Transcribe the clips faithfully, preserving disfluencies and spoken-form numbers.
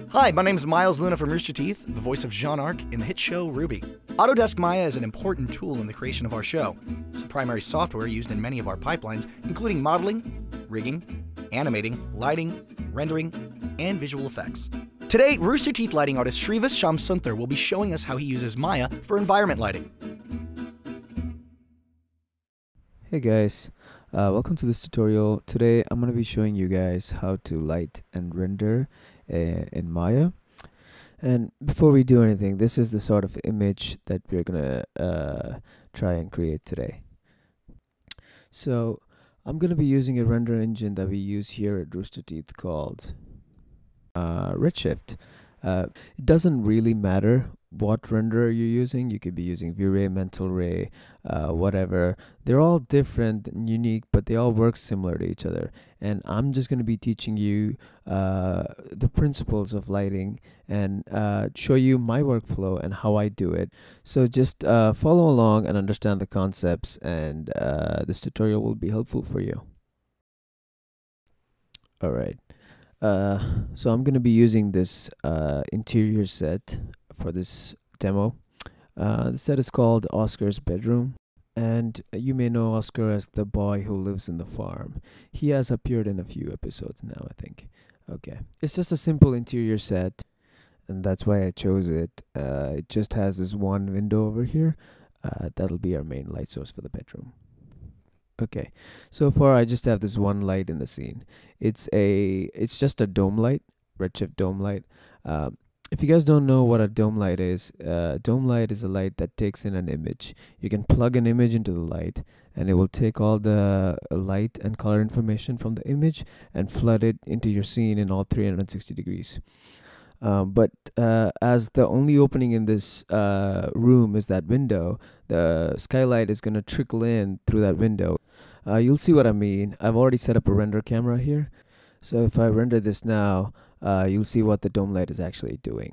Hi, my name is Miles Luna from Rooster Teeth, the voice of Jean Arc in the hit show RWBY. Autodesk Maya is an important tool in the creation of our show. It's the primary software used in many of our pipelines, including modeling, rigging, animating, lighting, rendering, and visual effects. Today, Rooster Teeth lighting artist Shrivas Shyamsundar will be showing us how he uses Maya for environment lighting. Hey guys, uh, welcome to this tutorial. Today I'm going to be showing you guys how to light and render uh, in Maya. And before we do anything, this is the sort of image that we're going to uh, try and create today. So I'm going to be using a render engine that we use here at Rooster Teeth called uh, Redshift. Uh, it doesn't really matter what renderer you're using. You could be using V-Ray, Mental Ray, uh, whatever. They're all different and unique, but they all work similar to each other. And I'm just going to be teaching you uh, the principles of lighting and uh, show you my workflow and how I do it. So just uh, follow along and understand the concepts, and uh, this tutorial will be helpful for you. All right. Uh, so I'm going to be using this uh, interior set for this demo. Uh, the set is called Oscar's Bedroom, and you may know Oscar as the boy who lives in the farm. He has appeared in a few episodes now, I think. Okay, it's just a simple interior set, and that's why I chose it. Uh, it just has this one window over here. Uh, that'll be our main light source for the bedroom. Okay, so far I just have this one light in the scene. It's a, it's just a dome light, redshift dome light. Uh, if you guys don't know what a dome light is, uh, dome light is a light that takes in an image. You can plug an image into the light, and it will take all the light and color information from the image and flood it into your scene in all three hundred sixty degrees. Um, but uh, as the only opening in this uh, room is that window, the skylight is going to trickle in through that window. Uh, you'll see what I mean. I've already set up a render camera here. So if I render this now, uh, you'll see what the dome light is actually doing.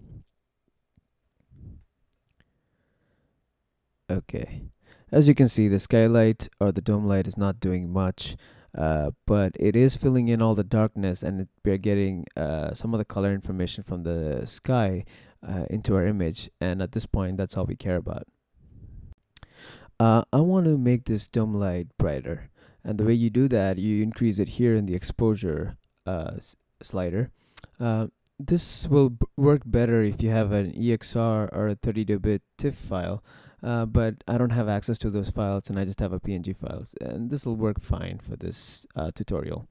Okay. As you can see, the skylight or the dome light is not doing much. Uh, but it is filling in all the darkness, and it, we're getting uh, some of the color information from the sky uh, into our image, and at this point that's all we care about. Uh, I want to make this dome light brighter, and the way you do that, you increase it here in the exposure uh, slider. Uh, this will b work better if you have an E X R or a thirty-two bit TIFF file. Uh, but I don't have access to those files, and I just have a P N G files, and this will work fine for this uh, tutorial.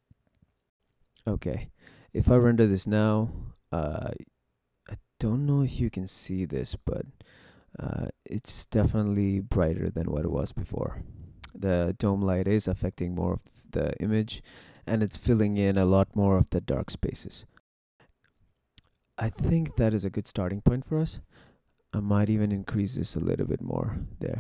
Okay, if I render this now, uh, I don't know if you can see this, but uh, it's definitely brighter than what it was before. The dome light is affecting more of the image, and it's filling in a lot more of the dark spaces. I think that is a good starting point for us. I might even increase this a little bit more there.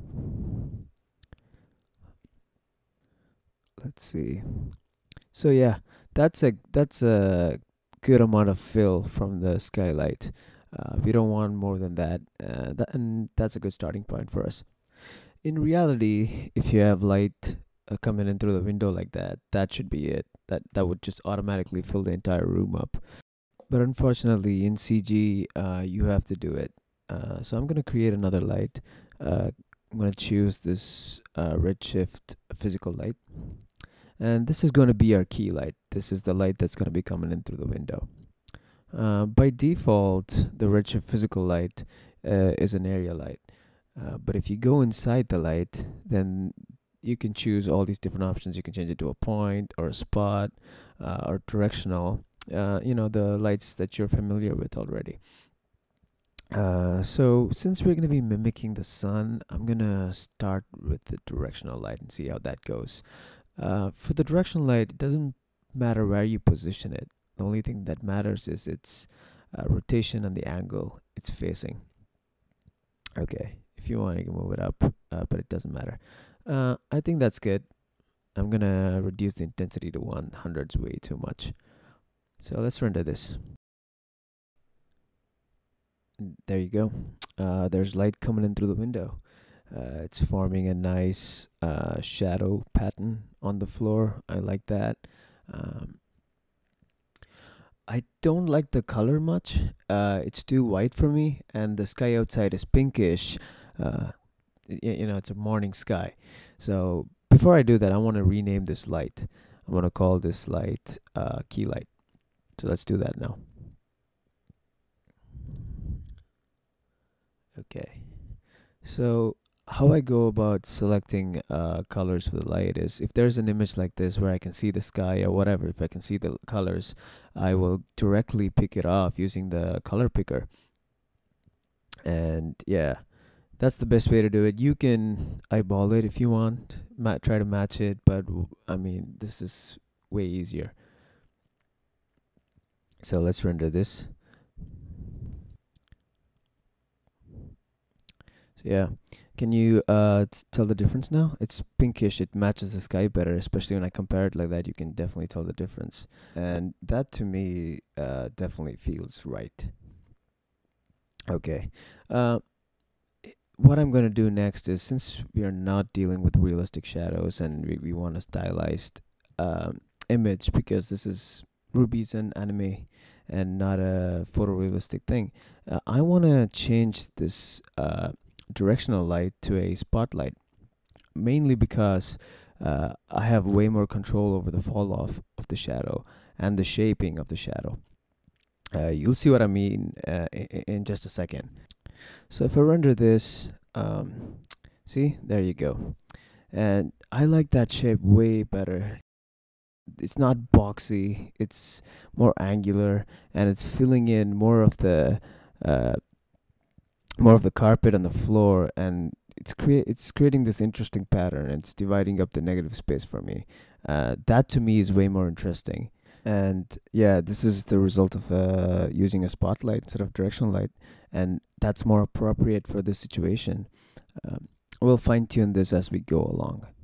Let's see. So yeah, that's a that's a good amount of fill from the skylight. Uh, we don't want more than that, uh, that, and that's a good starting point for us. In reality, if you have light uh, coming in through the window like that, that should be it. That that would just automatically fill the entire room up. But unfortunately, in C G, uh, you have to do it. Uh, so I'm going to create another light. Uh, I'm going to choose this uh, redshift physical light. And this is going to be our key light. This is the light that's going to be coming in through the window. Uh, by default, the redshift physical light uh, is an area light. Uh, but if you go inside the light, then you can choose all these different options. You can change it to a point or a spot uh, or directional. Uh, you know, the lights that you're familiar with already. Uh, so since we're going to be mimicking the sun, I'm going to start with the directional light and see how that goes. Uh, for the directional light, it doesn't matter where you position it. The only thing that matters is its uh, rotation and the angle it's facing. Okay, if you want, you can move it up, uh, but it doesn't matter. Uh, I think that's good. I'm going to reduce the intensity to one hundred. It's way too much. So let's render this. There you go. Uh, there's light coming in through the window. Uh, it's forming a nice uh, shadow pattern on the floor. I like that. Um, I don't like the color much. Uh, it's too white for me, and the sky outside is pinkish. Uh, y- you know, it's a morning sky. So before I do that, I want to rename this light. I'm gonna call this light uh, key light. So let's do that now. Okay. So how I go about selecting uh, colors for the light is, if there's an image like this where I can see the sky or whatever, if I can see the l- colors, I will directly pick it off using the color picker. And yeah, that's the best way to do it. You can eyeball it if you want, ma- try to match it, but w- I mean, this is way easier. So let's render this. So yeah, can you uh t- tell the difference now? It's pinkish. It matches the sky better, especially when I compare it like that. You can definitely tell the difference, and that to me uh definitely feels right. Okay. Uh, i- what I'm gonna do next is, since we are not dealing with realistic shadows and we, we want a stylized um image, because this is Ruby's an anime and not a photorealistic thing, uh, I want to change this uh directional light to a spotlight, mainly because uh, I have way more control over the fall off of the shadow and the shaping of the shadow. Uh, you'll see what I mean uh, in, in just a second. So if I render this, um, see, there you go. And I like that shape way better. It's not boxy, it's more angular, and it's filling in more of the uh, more of the carpet on the floor, and it's crea- it's creating this interesting pattern, and it's dividing up the negative space for me. Uh, that to me is way more interesting. And yeah, this is the result of uh, using a spotlight instead of directional light, and that's more appropriate for this situation. Um, we'll fine tune this as we go along.